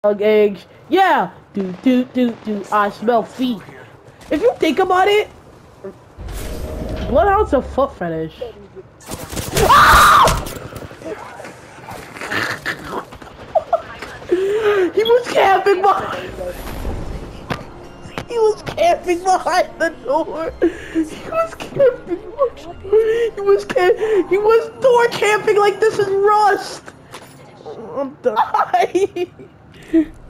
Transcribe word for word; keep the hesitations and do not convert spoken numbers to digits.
eggs. Yeah. Do do do do. I smell feet. If you think about it, Bloodhound's a foot fetish. Ah! He was camping behind. He was camping behind the door. He was camping. He was camp. He was door camping like this is Rust. I'm dying.